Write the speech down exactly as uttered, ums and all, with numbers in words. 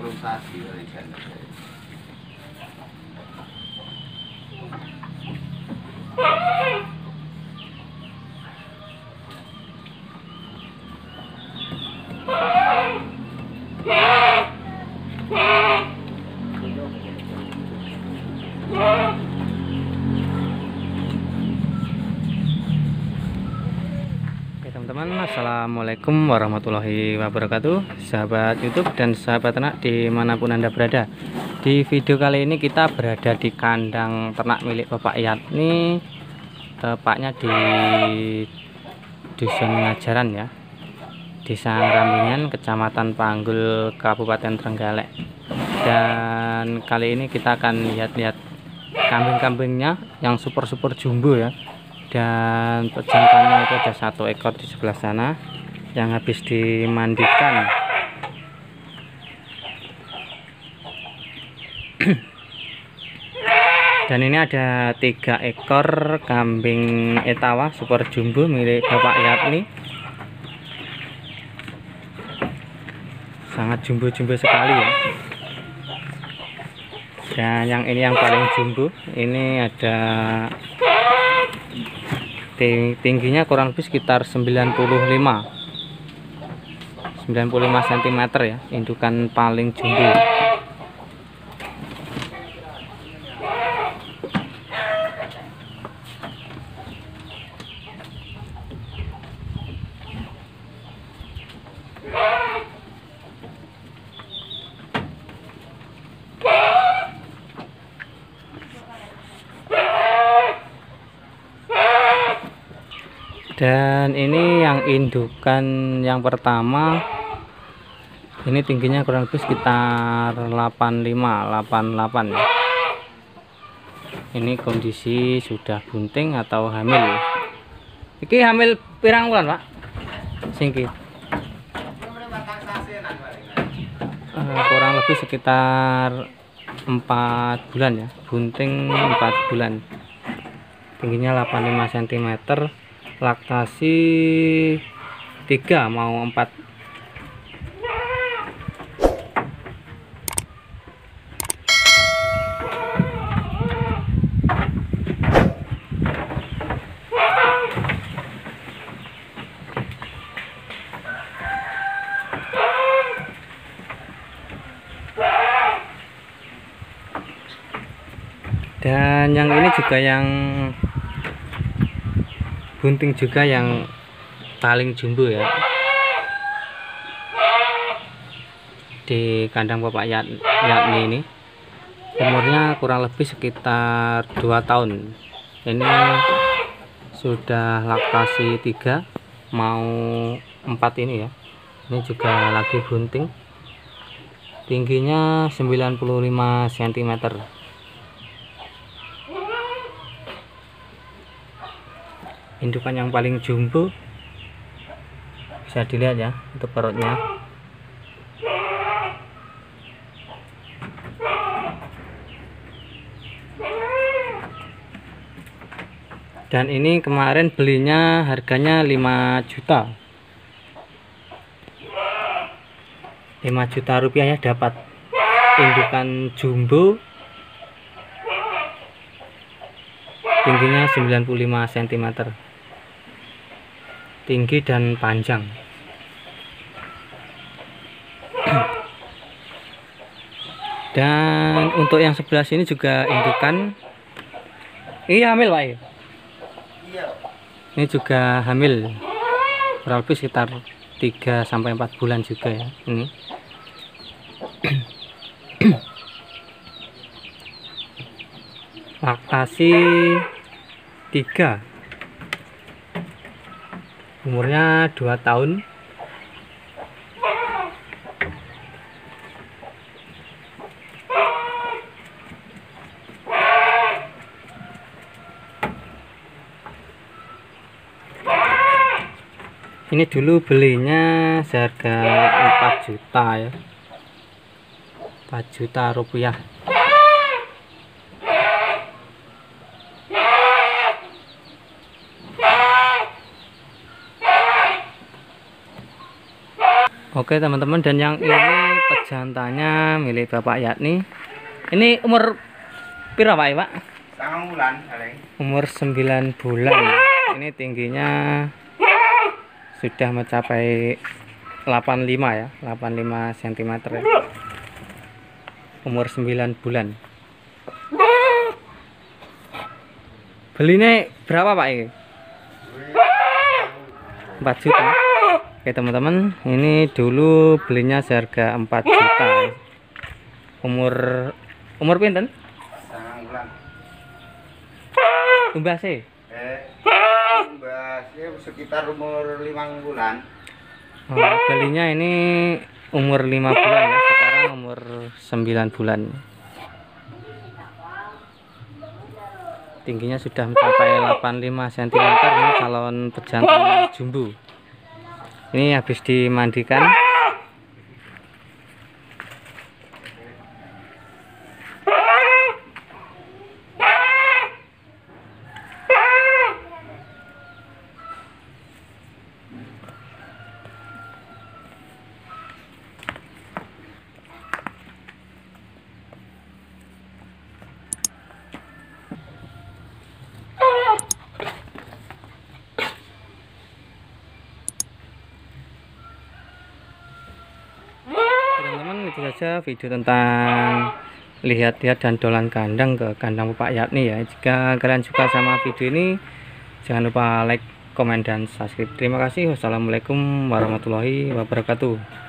naturalisasi dari sana. Teman-teman, assalamualaikum warahmatullahi wabarakatuh, sahabat YouTube dan sahabat ternak dimanapun Anda berada. Di video kali ini kita berada di kandang ternak milik Bapak Iyat. Ini tepatnya di Dusun Ngajaran ya, Desa Rambingan, Kecamatan Panggul, Kabupaten Trenggalek. Dan kali ini kita akan lihat-lihat kambing-kambingnya yang super-super jumbo ya. Dan pejantannya itu ada satu ekor di sebelah sana yang habis dimandikan. Dan ini ada tiga ekor kambing etawa super jumbo milik Bapak Yatni. Sangat jumbo-jumbo sekali ya. Dan yang ini yang paling jumbo, ini ada tingginya kurang lebih sekitar sembilan puluh lima sentimeter ya, indukan paling jumbo. Dan ini yang indukan yang pertama, ini tingginya kurang lebih sekitar delapan puluh lima delapan puluh delapan ya. Ini kondisi sudah bunting atau hamil. Iki hamil pirang bulan, Pak? Singki. Uh, kurang lebih sekitar empat bulan ya, bunting empat bulan. Tingginya delapan puluh lima sentimeter. Laktasi tiga mau empat. Dan yang ini juga yang bunting juga yang paling jumbo ya di kandang Bapak Yatni ini. Umurnya kurang lebih sekitar dua tahun. Ini sudah laktasi tiga mau empat ini ya. Ini juga lagi bunting. Tingginya sembilan puluh lima sentimeter. Indukan yang paling jumbo, bisa dilihat ya, itu perutnya. Dan ini kemarin belinya harganya lima juta lima juta rupiah ya, dapat indukan jumbo, tingginya sembilan puluh lima sentimeter, tinggi dan panjang. Dan untuk yang sebelah sini juga indukan. Iya hamil Pak. Iya. Ini juga hamil, kurang lebih sekitar tiga sampai empat bulan juga ya ini. Laktasi tiga, umurnya dua tahun. Ini dulu belinya seharga empat juta ya, empat juta rupiah. Oke teman-teman, dan yang ini pejantannya milik Bapak Yatni. Ini umur pira Pak, Pak? Setengah bulan paling. Umur sembilan bulan. Ini tingginya sudah mencapai delapan puluh lima ya, delapan puluh lima sentimeter ya. Umur sembilan bulan. Belinya berapa Pak ini? empat juta. Oke teman-teman, ini dulu belinya seharga empat juta. Umur umur pinten? Setengah bulan. Tumbase? Eh, tumbasnya sekitar umur lima bulan. Oh, belinya ini umur lima bulan ya, sekarang umur sembilan bulan. Tingginya sudah mencapai delapan puluh lima sentimeter. Ini calon pejantan jumbo. Ini habis dimandikan. Teman-teman, itu saja video tentang lihat-lihat dan dolan kandang ke kandang Bapak Yatni ya. Jika kalian suka sama video ini, jangan lupa like, komen, dan subscribe. Terima kasih. Wassalamualaikum warahmatullahi wabarakatuh.